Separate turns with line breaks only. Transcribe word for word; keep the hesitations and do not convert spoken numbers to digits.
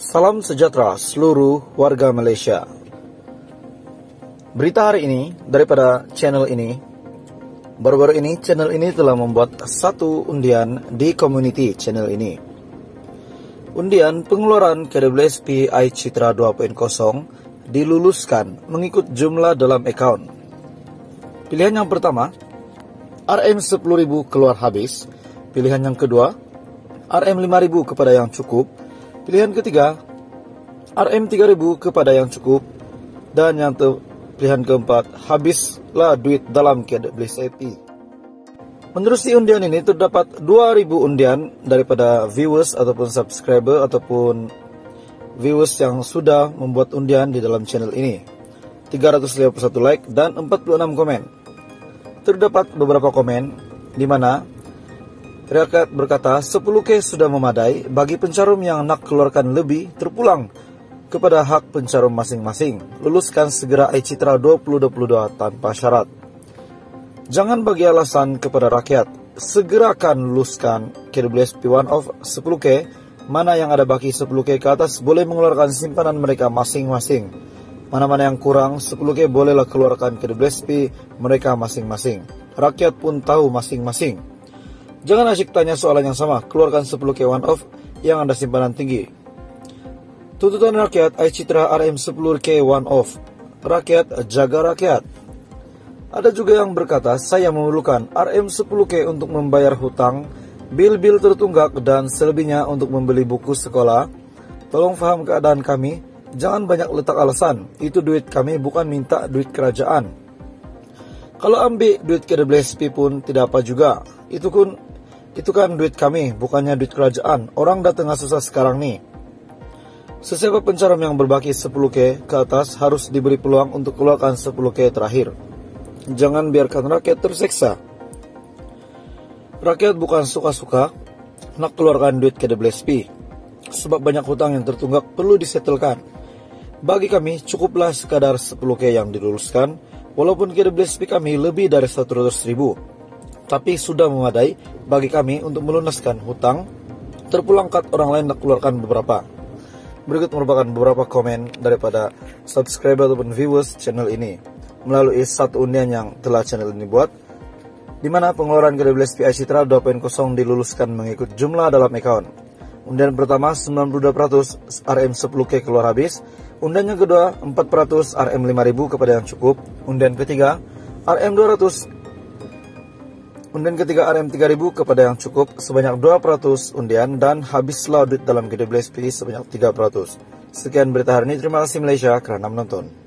Salam sejahtera seluruh warga Malaysia. Berita hari ini daripada channel ini. Baru-baru ini channel ini telah membuat satu undian di community channel ini. Undian pengeluaran K W S P iCitra dua titik nol diluluskan mengikut jumlah dalam account. Pilihan yang pertama, R M sepuluh ribu keluar habis. Pilihan yang kedua, R M lima ribu kepada yang cukup. Pilihan ketiga, R M tiga ribu kepada yang cukup. Dan yang te- pilihan keempat, habislah duit dalam K W S P. Menerusi undian ini terdapat dua ribu undian daripada viewers ataupun subscriber ataupun viewers yang sudah membuat undian di dalam channel ini. tiga ratus lima puluh satu like dan empat puluh enam komen. Terdapat beberapa komen di mana rakyat berkata sepuluh K sudah memadai bagi pencarum yang nak keluarkan lebih terpulang kepada hak pencarum masing-masing. Luluskan segera iCitra dua ribu dua puluh dua tanpa syarat. Jangan bagi alasan kepada rakyat. Segerakan luluskan K W S P one off sepuluh K. Mana yang ada baki sepuluh K ke atas boleh mengeluarkan simpanan mereka masing-masing. Mana-mana yang kurang sepuluh K bolehlah keluarkan K W S P mereka masing-masing. Rakyat pun tahu masing-masing. Jangan asyik tanya soalan yang sama. Keluarkan sepuluh K one off yang ada simpanan tinggi. Tuntutan rakyat iCitra R M sepuluh K one off. Rakyat jaga rakyat. Ada juga yang berkata saya memerlukan R M sepuluh K untuk membayar hutang, bil-bil tertunggak dan selebihnya untuk membeli buku sekolah. Tolong faham keadaan kami. Jangan banyak letak alasan. Itu duit kami, bukan minta duit kerajaan. Kalau ambil duit K W S P pun tidak apa juga. Itu pun Itu kan duit kami, bukannya duit kerajaan. Orang dah tengah susah sekarang nih. Sesiapa pencarum yang berbaki sepuluh K ke atas harus diberi peluang untuk keluarkan sepuluh K terakhir. Jangan biarkan rakyat tersiksa. Rakyat bukan suka-suka nak keluarkan duit K W S P. Sebab banyak hutang yang tertunggak perlu disetelkan. Bagi kami cukuplah sekadar sepuluh K yang diluluskan. Walaupun K W S P kami lebih dari seratus ribu. Tapi sudah memadai bagi kami untuk melunaskan hutang. Terpulangkat orang lain nak keluarkan beberapa. Berikut merupakan beberapa komen daripada subscriber ataupun viewers channel ini melalui satu undian yang telah channel ini buat, di mana pengeluaran K W S P iCitra dua titik nol diluluskan mengikut jumlah dalam account. Undian pertama sembilan puluh dua peratus R M sepuluh K keluar habis. Undian yang kedua empat peratus R M lima ribu kepada yang cukup. Undian ketiga R M dua ratus. Undian ketiga R M tiga ribu kepada yang cukup sebanyak dua peratus undian dan habislah duit dalam K W S P sebanyak tiga peratus. Sekian berita hari ini. Terima kasih Malaysia kerana menonton.